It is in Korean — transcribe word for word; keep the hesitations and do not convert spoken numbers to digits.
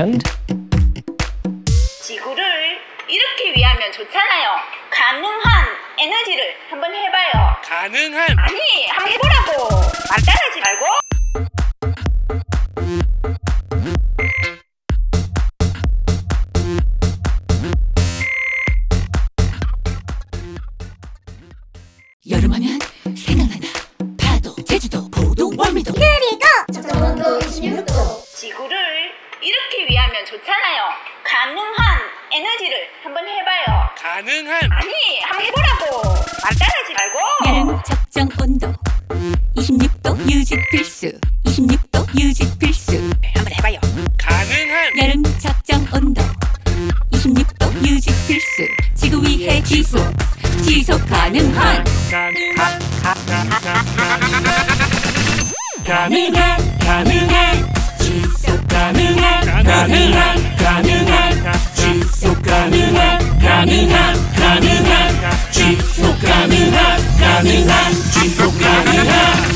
and 지구를 이렇게 위하면 좋잖아요. 가능한 에너지를 한번 해봐요. 가능한 아니, 한번 해보라고. 말 따라하지 말고. 여름하면 생각나나 파도, 제주도, 포도, 월미도 그리고 적정온도 이십육 도. 지구를 이렇게 위하면 좋잖아요. 가능한 에너지를 한번 해봐요. 가능한 아니, 한번 해보라고. 말 따라하지 말고. 여름 적정 온도 이십육 도 유지 필수 이십육 도 유지 필수 한번 해봐요. 가능한 여름 적정 온도 이십육 도 유지 필수 지구 위해 지속 지속 가능한 가능한 가능한 가능한 지속 가능한 가능한 가능한 지속 가능한 가능한 가능한 지속 가능한 가능한 지속 가능한